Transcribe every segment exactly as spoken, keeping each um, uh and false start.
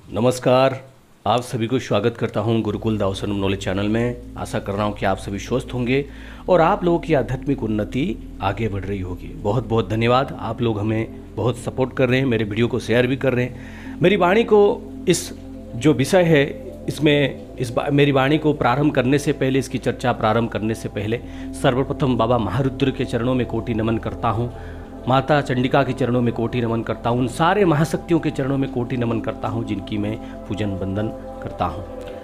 नमस्कार, आप सभी को स्वागत करता हूं गुरुकुल दावसन नॉलेज चैनल में। आशा कर रहा हूं कि आप सभी स्वस्थ होंगे और आप लोगों की आध्यात्मिक उन्नति आगे बढ़ रही होगी। बहुत बहुत धन्यवाद, आप लोग हमें बहुत सपोर्ट कर रहे हैं, मेरे वीडियो को शेयर भी कर रहे हैं। मेरी वाणी को इस जो विषय है इसमें इस मेरी वाणी को प्रारंभ करने से पहले, इसकी चर्चा प्रारंभ करने से पहले सर्वप्रथम बाबा महारुद्र के चरणों में कोटि नमन करता हूँ, माता चंडिका के चरणों में कोटि नमन करता हूँ, उन सारे महाशक्तियों के चरणों में कोटि नमन करता हूँ जिनकी मैं पूजन वंदन करता हूँ।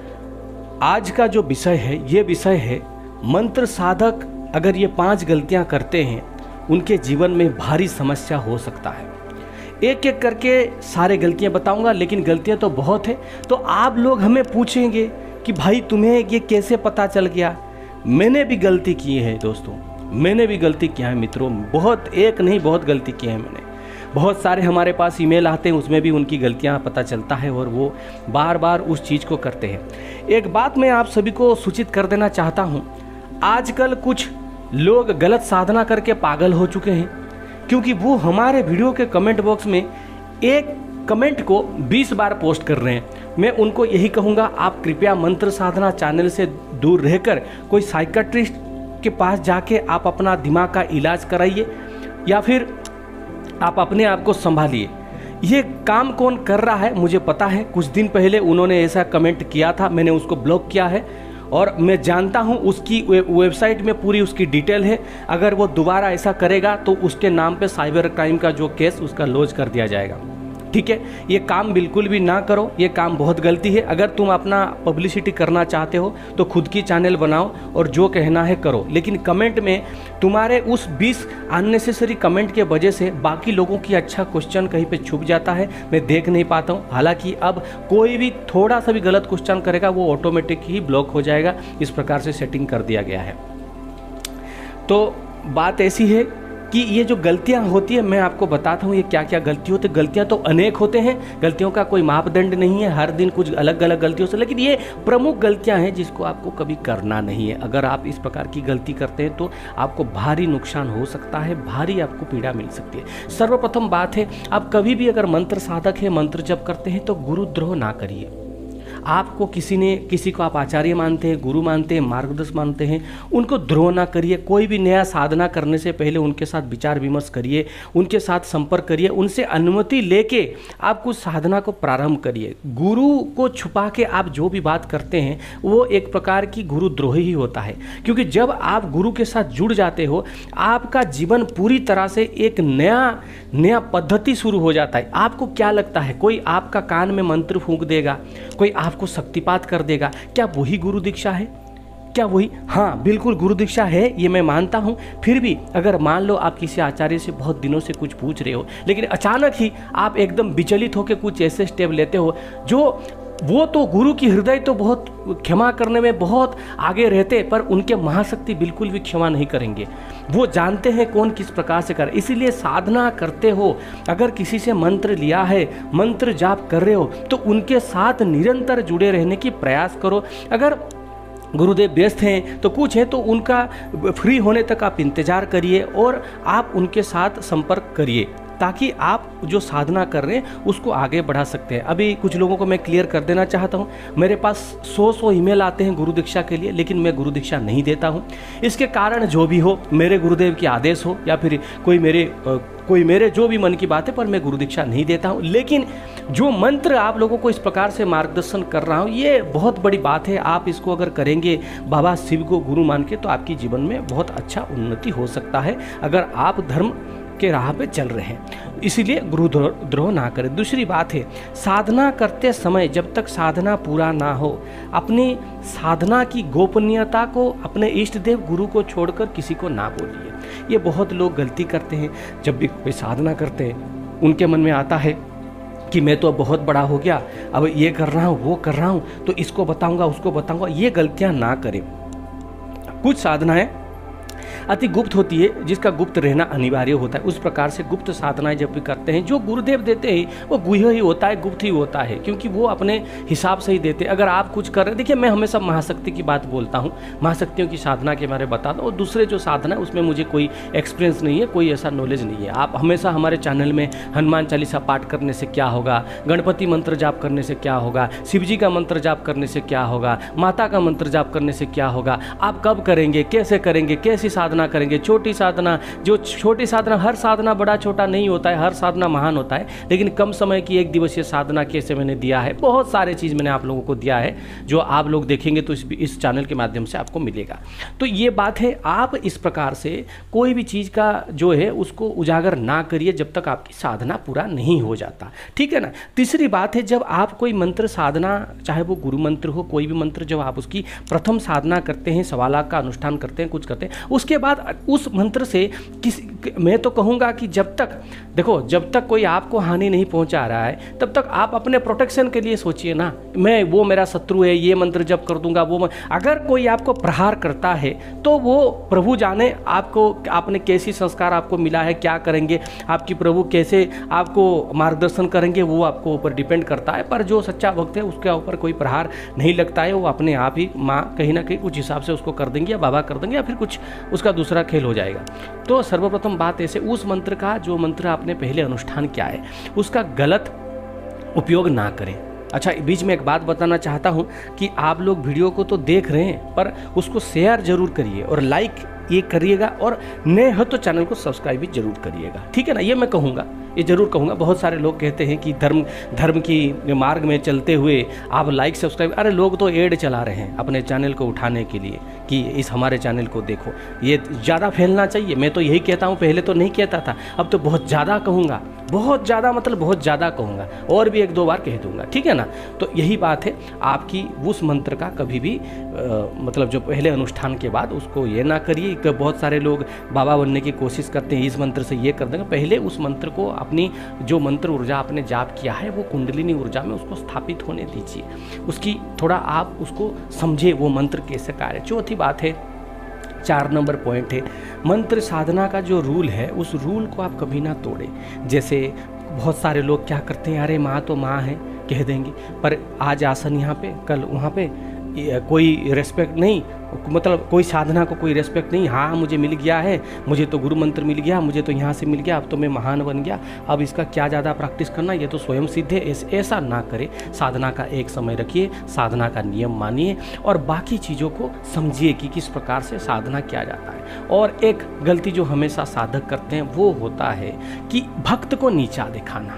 आज का जो विषय है ये विषय है मंत्र साधक अगर ये पांच गलतियाँ करते हैं उनके जीवन में भारी समस्या हो सकता है। एक एक करके सारे गलतियाँ बताऊँगा, लेकिन गलतियाँ तो बहुत है। तो आप लोग हमें पूछेंगे कि भाई तुम्हें ये कैसे पता चल गया। मैंने भी गलती की है दोस्तों, मैंने भी गलती किया है मित्रों, बहुत एक नहीं बहुत गलती की है मैंने। बहुत सारे हमारे पास ईमेल आते हैं, उसमें भी उनकी गलतियां पता चलता है और वो बार बार उस चीज़ को करते हैं। एक बात मैं आप सभी को सूचित कर देना चाहता हूं, आजकल कुछ लोग गलत साधना करके पागल हो चुके हैं, क्योंकि वो हमारे वीडियो के कमेंट बॉक्स में एक कमेंट को बीस बार पोस्ट कर रहे हैं। मैं उनको यही कहूँगा, आप कृपया मंत्र साधना चैनल से दूर रहकर कोई साइकियाट्रिस्ट के पास जाके आप अपना दिमाग का इलाज कराइए या फिर आप अपने आप को संभालिए। ये काम कौन कर रहा है मुझे पता है। कुछ दिन पहले उन्होंने ऐसा कमेंट किया था, मैंने उसको ब्लॉक किया है और मैं जानता हूँ उसकी वेबसाइट में पूरी उसकी डिटेल है। अगर वो दोबारा ऐसा करेगा तो उसके नाम पे साइबर क्राइम का जो केस उसका लॉन्च कर दिया जाएगा। ठीक है, ये काम बिल्कुल भी ना करो, ये काम बहुत गलती है। अगर तुम अपना पब्लिसिटी करना चाहते हो तो खुद की चैनल बनाओ और जो कहना है करो, लेकिन कमेंट में तुम्हारे उस बीस अननेसेसरी कमेंट के वजह से बाकी लोगों की अच्छा क्वेश्चन कहीं पे छुप जाता है, मैं देख नहीं पाता हूँ। हालांकि अब कोई भी थोड़ा सा भी गलत क्वेश्चन करेगा वो ऑटोमेटिक ही ब्लॉक हो जाएगा, इस प्रकार से सेटिंग कर दिया गया है। तो बात ऐसी है कि ये जो गलतियां होती है मैं आपको बताता हूँ ये क्या क्या गलती होती है। गलतियां तो अनेक होते हैं, गलतियों का कोई मापदंड नहीं है, हर दिन कुछ अलग अलग गलतियों से, लेकिन ये प्रमुख गलतियां हैं जिसको आपको कभी करना नहीं है। अगर आप इस प्रकार की गलती करते हैं तो आपको भारी नुकसान हो सकता है, भारी आपको पीड़ा मिल सकती है। सर्वप्रथम बात है, आप कभी भी अगर मंत्र साधक है, मंत्र जप करते हैं तो गुरुद्रोह ना करिए। आपको किसी ने किसी को आप आचार्य मानते हैं, गुरु मानते हैं, मार्गदर्शक मानते हैं, उनको द्रोह ना करिए। कोई भी नया साधना करने से पहले उनके साथ विचार विमर्श करिए, उनके साथ संपर्क करिए, उनसे अनुमति लेके आप कुछ साधना को प्रारंभ करिए। गुरु को छुपा के आप जो भी बात करते हैं वो एक प्रकार की गुरुद्रोह ही होता है, क्योंकि जब आप गुरु के साथ जुड़ जाते हो आपका जीवन पूरी तरह से एक नया नया पद्धति शुरू हो जाता है। आपको क्या लगता है, कोई आपका कान में मंत्र फूंक देगा, कोई आपको शक्तिपात कर देगा, क्या वही गुरु दीक्षा है? क्या वही? हाँ बिल्कुल गुरु दीक्षा है, ये मैं मानता हूँ। फिर भी अगर मान लो आप किसी आचार्य से बहुत दिनों से कुछ पूछ रहे हो, लेकिन अचानक ही आप एकदम विचलित होकर कुछ ऐसे स्टेप लेते हो जो वो तो गुरु की हृदय तो बहुत क्षमा करने में बहुत आगे रहते, पर उनके महाशक्ति बिल्कुल भी क्षमा नहीं करेंगे। वो जानते हैं कौन किस प्रकार से करे। इसीलिए साधना करते हो, अगर किसी से मंत्र लिया है, मंत्र जाप कर रहे हो, तो उनके साथ निरंतर जुड़े रहने की प्रयास करो। अगर गुरुदेव व्यस्त हैं तो कुछ है तो उनका फ्री होने तक आप इंतजार करिए और आप उनके साथ संपर्क करिए, ताकि आप जो साधना कर रहे हैं उसको आगे बढ़ा सकते हैं। अभी कुछ लोगों को मैं क्लियर कर देना चाहता हूं, मेरे पास सौ सौ ईमेल आते हैं गुरु दीक्षा के लिए, लेकिन मैं गुरु दीक्षा नहीं देता हूं। इसके कारण जो भी हो, मेरे गुरुदेव की आदेश हो या फिर कोई मेरे कोई मेरे जो भी मन की बात है, पर मैं गुरु दीक्षा नहीं देता हूं। लेकिन जो मंत्र आप लोगों को इस प्रकार से मार्गदर्शन कर रहा हूं, ये बहुत बड़ी बात है। आप इसको अगर करेंगे बाबा शिव को गुरु मान के, तो आपकी जीवन में बहुत अच्छा उन्नति हो सकता है, अगर आप धर्म के राह पे चल रहे हैं। इसीलिए गुरुद्रोह ना करें। दूसरी बात है, साधना करते समय जब तक साधना पूरा ना हो, अपनी साधना की गोपनीयता को अपने इष्ट देव गुरु को छोड़कर किसी को ना बोलिए। ये बहुत लोग गलती करते हैं। जब भी कोई साधना करते हैं उनके मन में आता है कि मैं तो अब बहुत बड़ा हो गया, अब ये कर रहा हूँ वो कर रहा हूँ, तो इसको बताऊँगा उसको बताऊँगा। ये गलतियाँ ना करें। कुछ साधनाएँ अति गुप्त होती है, जिसका गुप्त रहना अनिवार्य होता है। उस प्रकार से गुप्त साधनाएं जब भी करते हैं, जो गुरुदेव देते हैं वो गुह्य ही होता है, गुप्त ही होता है, क्योंकि वो अपने हिसाब से ही देते हैं। अगर आप कुछ कर रहे, देखिए मैं हमेशा महाशक्ति की बात बोलता हूँ, महाशक्तियों की साधना के बारे में बताता हूँ, और दूसरे जो साधना है उसमें मुझे कोई एक्सपीरियंस नहीं है, कोई ऐसा नॉलेज नहीं है। आप हमेशा हमारे चैनल में हनुमान चालीसा पाठ करने से क्या होगा, गणपति मंत्र जाप करने से क्या होगा, शिव जी का मंत्र जाप करने से क्या होगा, माता का मंत्र जाप करने से क्या होगा, आप कब करेंगे, कैसे करेंगे, कैसी साधना करेंगे, छोटी साधना, जो छोटी साधना, हर साधना बड़ा छोटा नहीं होता है, हर साधना महान होता है, लेकिन कम समय की एक दिवसीय साधना कैसे मैंने दिया है, बहुत सारे चीज़ मैंने आप लोगों को दिया है, जो आप लोग देखेंगे तो इस इस चैनल के माध्यम से आपको मिलेगा। तो ये बात है, आप इस प्रकार से कोई भी चीज़ का जो है उसको उजागर ना करिए जब तक आपकी साधना पूरा नहीं हो जाता, ठीक है ना। तीसरी बात है, जब आप कोई मंत्र साधना, चाहे वो गुरु मंत्र हो, कोई भी मंत्र, जब आप उसकी प्रथम साधना करते हैं, सवालात का अनुष्ठान करते हैं, कुछ करते हैं, उसके बाद उस मंत्र से किस, मैं तो कहूँगा कि जब तक, देखो जब तक कोई आपको हानि नहीं पहुँचा रहा है तब तक आप अपने प्रोटेक्शन के लिए सोचिए ना, मैं वो मेरा शत्रु है, ये मंत्र जब कर दूंगा वो। अगर कोई आपको प्रहार करता है तो वो प्रभु जाने आपको, आपने कैसी संस्कार आपको मिला है, क्या करेंगे आपकी प्रभु, कैसे आपको मार्गदर्शन करेंगे, वो आपको ऊपर डिपेंड करता है। पर जो सच्चा भक्त है उसके ऊपर कोई प्रहार नहीं लगता है, वो अपने आप ही माँ कहीं ना कहीं कुछ हिसाब से उसको कर देंगे, या बाबा कर देंगे, या फिर कुछ उसका दूसरा खेल हो जाएगा। तो सर्वप्रथम बात ऐसे, उस मंत्र का, जो मंत्र आपने पहले अनुष्ठान किया है उसका गलत उपयोग ना करें। अच्छा, बीच में एक बात बताना चाहता हूँ कि आप लोग वीडियो को तो देख रहे हैं, पर उसको शेयर जरूर करिए और लाइक ये करिएगा, और नए हो तो चैनल को सब्सक्राइब भी जरूर करिएगा, ठीक है ना। ये मैं कहूँगा, ये जरूर कहूँगा। बहुत सारे लोग कहते हैं कि धर्म धर्म की मार्ग में चलते हुए आप लाइक सब्सक्राइब, अरे लोग तो एड चला रहे हैं अपने चैनल को उठाने के लिए कि इस हमारे चैनल को देखो, ये ज़्यादा फैलना चाहिए। मैं तो यही कहता हूँ, पहले तो नहीं कहता था, अब तो बहुत ज़्यादा कहूँगा, बहुत ज़्यादा मतलब बहुत ज़्यादा कहूँगा, और भी एक दो बार कह दूँगा, ठीक है ना। तो यही बात है, आपकी उस मंत्र का कभी भी आ, मतलब जो पहले अनुष्ठान के बाद उसको ये ना करिए। बहुत सारे लोग बाबा बनने की कोशिश करते हैं, इस मंत्र से ये कर देंगे। पहले उस मंत्र को, अपनी जो मंत्र ऊर्जा आपने जाप किया है वो कुंडलिनी ऊर्जा में उसको स्थापित होने दीजिए, उसकी थोड़ा आप उसको समझे वो मंत्र कैसे कार्य। चौथी बात है, चार नंबर पॉइंट है, मंत्र साधना का जो रूल है उस रूल को आप कभी ना तोड़ें। जैसे बहुत सारे लोग क्या करते हैं, अरे माँ तो माँ है कह देंगे, पर आज आसन यहाँ पे, कल वहाँ पे, कोई रेस्पेक्ट नहीं, मतलब कोई साधना को कोई रेस्पेक्ट नहीं। हाँ मुझे मिल गया है, मुझे तो गुरु मंत्र मिल गया, मुझे तो यहाँ से मिल गया, अब तो मैं महान बन गया, अब इसका क्या ज़्यादा प्रैक्टिस करना, ये तो स्वयं सिद्ध है। ऐसा ना करें, साधना का एक समय रखिए, साधना का नियम मानिए, और बाकी चीज़ों को समझिए कि किस प्रकार से साधना किया जाता है। और एक गलती जो हमेशा साधक करते हैं वो होता है कि भक्त को नीचा दिखाना।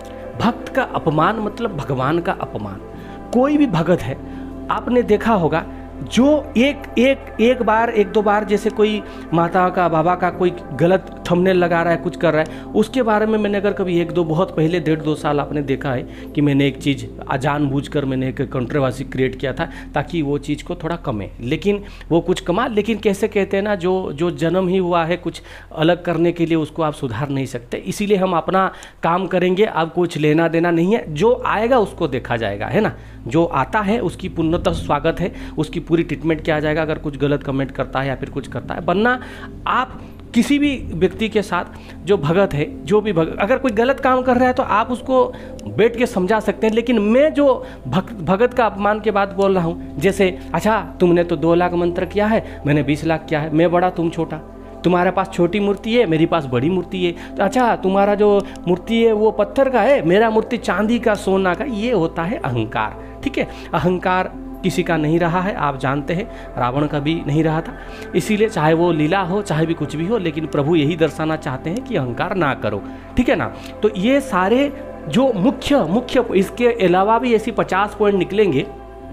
भक्त का अपमान मतलब भगवान का अपमान। कोई भी भगत है, आपने देखा होगा, जो एक एक एक बार एक दो बार जैसे कोई माता का, बाबा का कोई गलत थंबनेल लगा रहा है, कुछ कर रहा है, उसके बारे में मैंने अगर कभी एक दो, बहुत पहले डेढ़ दो साल आपने देखा है कि मैंने एक चीज़ जानबूझकर मैंने एक कंट्रोवर्सी क्रिएट किया था ताकि वो चीज़ को थोड़ा कमे, लेकिन वो कुछ कमा, लेकिन कैसे कहते हैं ना, जो जो जन्म ही हुआ है कुछ अलग करने के लिए, उसको आप सुधार नहीं सकते। इसीलिए हम अपना काम करेंगे, अब कुछ लेना देना नहीं है, जो आएगा उसको देखा जाएगा, है ना। जो आता है उसकी पूर्णतः स्वागत है, उसकी पूरी ट्रीटमेंट किया जाएगा अगर कुछ गलत कमेंट करता है या फिर कुछ करता है। वरना आप किसी भी व्यक्ति के साथ, जो भगत है, जो भी भगत अगर कोई गलत काम कर रहा है तो आप उसको बैठ के समझा सकते हैं। लेकिन मैं जो भक्त भगत का अपमान के बात बोल रहा हूँ, जैसे अच्छा तुमने तो दो लाख मंत्र किया है, मैंने बीस लाख किया है, मैं बड़ा तुम छोटा, तुम्हारे पास छोटी मूर्ति है, मेरे पास बड़ी मूर्ति है, तो अच्छा तुम्हारा जो मूर्ति है वो पत्थर का है, मेरा मूर्ति चांदी का, सोना का। ये होता है अहंकार, ठीक है। अहंकार किसी का नहीं रहा है, आप जानते हैं, रावण का भी नहीं रहा था। इसीलिए चाहे वो लीला हो, चाहे भी कुछ भी हो, लेकिन प्रभु यही दर्शाना चाहते हैं कि अहंकार ना करो, ठीक है ना। तो ये सारे जो मुख्य मुख्य इसके अलावा भी ऐसी पचास पॉइंट निकलेंगे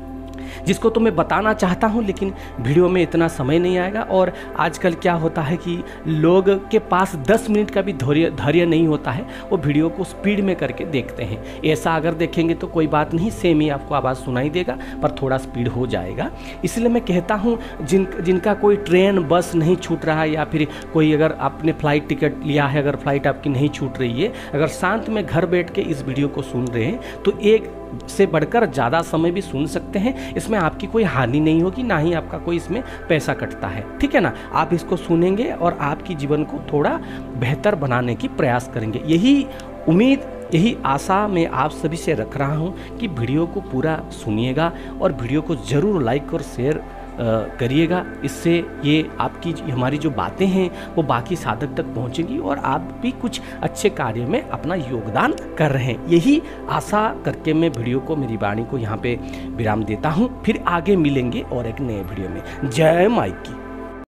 जिसको तो मैं बताना चाहता हूं, लेकिन वीडियो में इतना समय नहीं आएगा। और आजकल क्या होता है कि लोग के पास दस मिनट का भी धैर्य धैर्य नहीं होता है, वो वीडियो को स्पीड में करके देखते हैं। ऐसा अगर देखेंगे तो कोई बात नहीं, सेम ही आपको आवाज़ सुनाई देगा, पर थोड़ा स्पीड हो जाएगा। इसलिए मैं कहता हूँ, जिन जिनका कोई ट्रेन बस नहीं छूट रहा है, या फिर कोई अगर आपने फ़्लाइट टिकट लिया है, अगर फ्लाइट आपकी नहीं छूट रही है, अगर शांत में घर बैठ के इस वीडियो को सुन रहे हैं, तो एक से बढ़कर ज़्यादा समय भी सुन सकते हैं। इसमें आपकी कोई हानि नहीं होगी, ना ही आपका कोई इसमें पैसा कटता है, ठीक है ना। आप इसको सुनेंगे और आपकी जीवन को थोड़ा बेहतर बनाने की प्रयास करेंगे। यही उम्मीद, यही आशा मैं आप सभी से रख रहा हूँ कि वीडियो को पूरा सुनिएगा और वीडियो को ज़रूर लाइक और शेयर करिएगा। इससे ये आपकी हमारी जो बातें हैं वो बाकी साधक तक पहुंचेंगी और आप भी कुछ अच्छे कार्य में अपना योगदान कर रहे हैं। यही आशा करके मैं वीडियो को, मेरी वाणी को यहाँ पे विराम देता हूँ। फिर आगे मिलेंगे और एक नए वीडियो में। जय माई की।